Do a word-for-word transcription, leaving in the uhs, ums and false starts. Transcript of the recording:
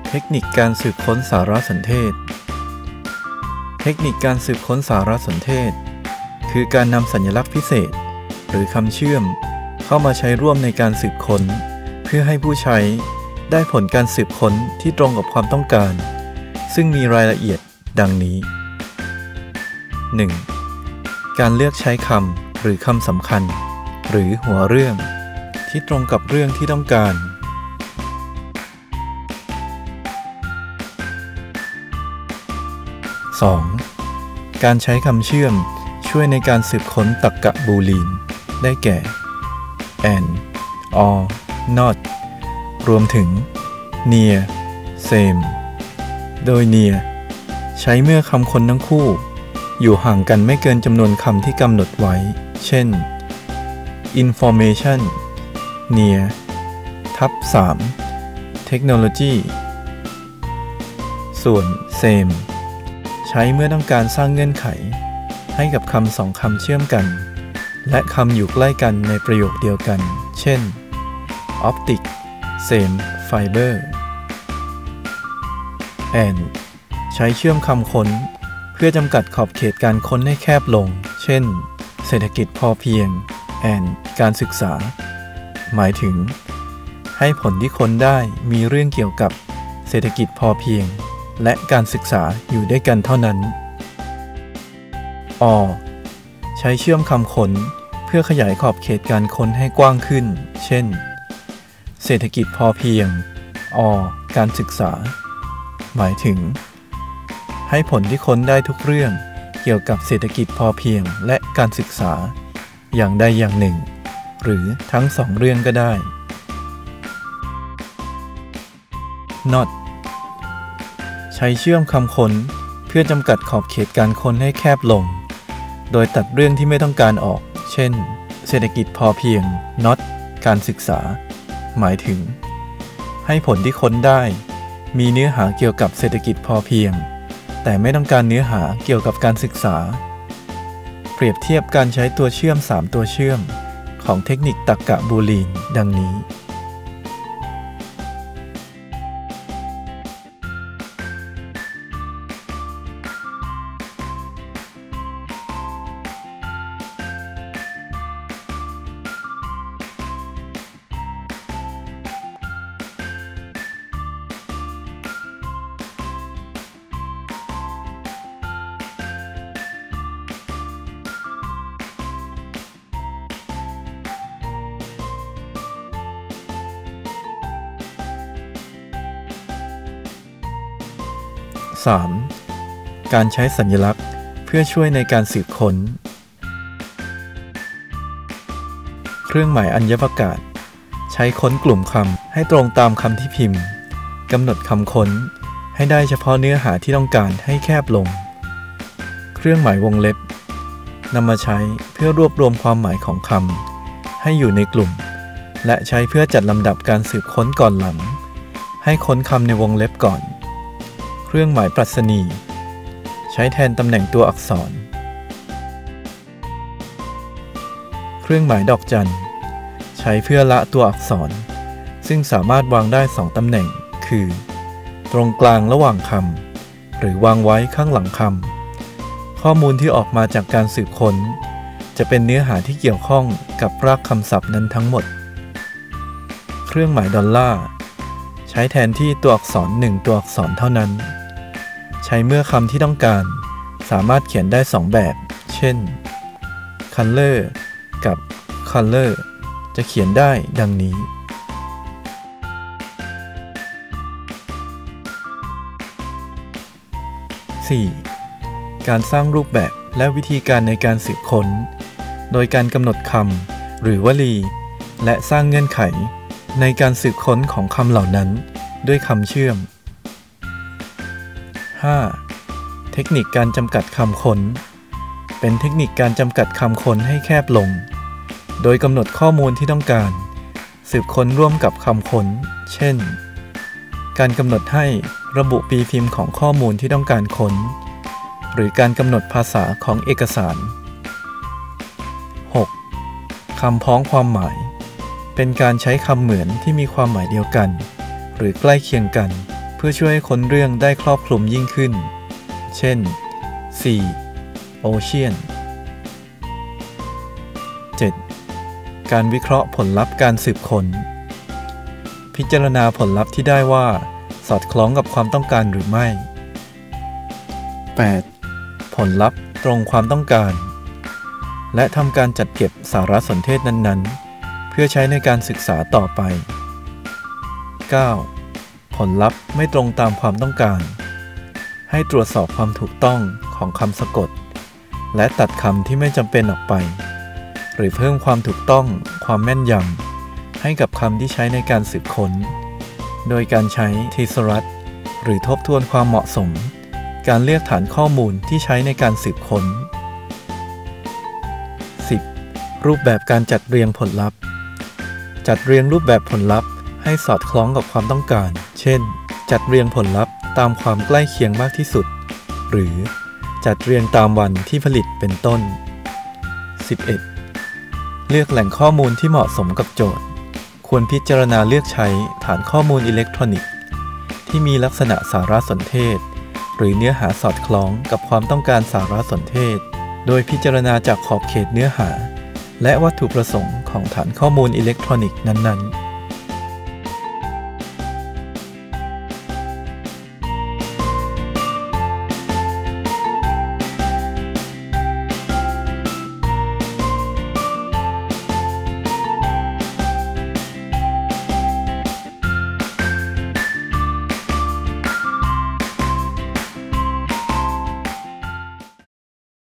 เทคนิคการสืบค้นสารสนเทศเทคนิคการสืบค้นสารสนเทศคือการนำสัญลักษณ์พิเศษหรือคำเชื่อมเข้ามาใช้ร่วมในการสืบค้นเพื่อให้ผู้ใช้ได้ผลการสืบค้นที่ตรงกับความต้องการซึ่งมีรายละเอียดดังนี้ หนึ่ง. การเลือกใช้คำหรือคำสำคัญหรือหัวเรื่องที่ตรงกับเรื่องที่ต้องการสอง. การใช้คำเชื่อมช่วยในการสืบค้นตรรกะบูลีนได้แก่ and or not รวมถึง near same โดย near ใช้เมื่อคำคนทั้งคู่อยู่ห่างกันไม่เกินจำนวนคำที่กำหนดไว้เช่น information near ทับสาม technology ส่วน sameใช้เมื่อต้องการสร้างเงื่อนไขให้กับคำสองคำเชื่อมกันและคำอยู่ใกล้กันในประโยคเดียวกันเช่น optic same fiber and ใช้เชื่อมคำค้นเพื่อจำกัดขอบเขตการค้นให้แคบลงเช่นเศรษฐกิจพอเพียง and การศึกษาหมายถึงให้ผลที่ค้นได้มีเรื่องเกี่ยวกับเศรษฐกิจพอเพียงและการศึกษาอยู่ด้วยกันเท่านั้น or ใช้เชื่อมคำค้นเพื่อขยายขอบเขตการค้นให้กว้างขึ้นเช่นเศรษฐกิจพอเพียง or การศึกษาหมายถึงให้ผลที่ค้นได้ทุกเรื่องเกี่ยวกับเศรษฐกิจพอเพียงและการศึกษาอย่างใดอย่างหนึ่งหรือทั้งสองเรื่องก็ได้ not ใช้เชื่อมคำค้นเพื่อจำกัดขอบเขตการค้นให้แคบลงโดยตัดเรื่องที่ไม่ต้องการออกเช่นเศรษฐกิจพอเพียง not การศึกษาหมายถึงให้ผลที่ค้นได้มีเนื้อหาเกี่ยวกับเศรษฐกิจพอเพียงแต่ไม่ต้องการเนื้อหาเกี่ยวกับการศึกษาเปรียบเทียบการใช้ตัวเชื่อมสามตัวเชื่อมของเทคนิคตรรกะบูลีนดังนี้สาม. การใช้สัญลักษณ์เพื่อช่วยในการสืบค้นเครื่องหมายอัญพกาศใช้ค้นกลุ่มคำให้ตรงตามคำที่พิมพ์กำหนดคำค้นให้ได้เฉพาะเนื้อหาที่ต้องการให้แคบลงเครื่องหมายวงเล็บนำมาใช้เพื่อรวบรวมความหมายของคำให้อยู่ในกลุ่มและใช้เพื่อจัดลำดับการสืบค้นก่อนหลังให้ค้นคำในวงเล็บก่อนเครื่องหมายปรัชนีใช้แทนตำแหน่งตัวอักษรเครื่องหมายดอกจันใช้เพื่อละตัวอักษรซึ่งสามารถวางได้สองตำแหน่งคือตรงกลางระหว่างคำหรือวางไว้ข้างหลังคำข้อมูลที่ออกมาจากการสืบค้นจะเป็นเนื้อหาที่เกี่ยวข้องกับรากคำศัพท์นั้นทั้งหมดเครื่องหมายดอลลาร์ใช้แทนที่ตัวอักษรหนึ่งตัวอักษรเท่านั้นใช้เมื่อคำที่ต้องการสามารถเขียนได้สองแบบเช่น color กับ color จะเขียนได้ดังนี้ สี่. การสร้างรูปแบบและวิธีการในการสืบค้นโดยการกำหนดคำหรือวลีและสร้างเงื่อนไขในการสืบค้นของคำเหล่านั้นด้วยคำเชื่อม ห้า. เทคนิคการจำกัดคำค้นเป็นเทคนิคการจำกัดคำค้นให้แคบลงโดยกำหนดข้อมูลที่ต้องการสืบค้นร่วมกับคำค้นเช่นการกำหนดให้ระบุปีพิมพ์ของข้อมูลที่ต้องการค้นหรือการกำหนดภาษาของเอกสาร หก. คำพ้องความหมายเป็นการใช้คำเหมือนที่มีความหมายเดียวกันหรือใกล้เคียงกันพื่อช่วยให้ค้นเรื่องได้ครอบคลุมยิ่งขึ้นเช่น Sea Ocean เจ็ด การวิเคราะห์ผลลัพธ์การสืบค้นพิจารณาผลลัพธ์ที่ได้ว่าสอดคล้องกับความต้องการหรือไม่ แปด ผลลัพธ์ตรงความต้องการและทำการจัดเก็บสารสนเทศนั้นๆเพื่อใช้ในการศึกษาต่อไป เก้า ผลลัพธ์ไม่ตรงตามความต้องการให้ตรวจสอบความถูกต้องของคำสะกดและตัดคำที่ไม่จำเป็นออกไปหรือเพิ่มความถูกต้องความแม่นยำให้กับคำที่ใช้ในการสืบค้นโดยการใช้ทีสรัตหรือทบทวนความเหมาะสมการเลือกฐานข้อมูลที่ใช้ในการสืบค้น สิบ รูปแบบการจัดเรียงผลลัพธ์จัดเรียงรูปแบบผลลัพธ์ให้สอดคล้องกับความต้องการเช่นจัดเรียงผลลัพธ์ตามความใกล้เคียงมากที่สุดหรือจัดเรียงตามวันที่ผลิตเป็นต้น สิบเอ็ด เลือกแหล่งข้อมูลที่เหมาะสมกับโจทย์ควรพิจารณาเลือกใช้ฐานข้อมูลอิเล็กทรอนิกส์ที่มีลักษณะสารสนเทศหรือเนื้อหาสอดคล้องกับความต้องการสารสนเทศโดยพิจารณาจากขอบเขตเนื้อหาและวัตถุประสงค์ของฐานข้อมูลอิเล็กทรอนิกส์นั้นๆ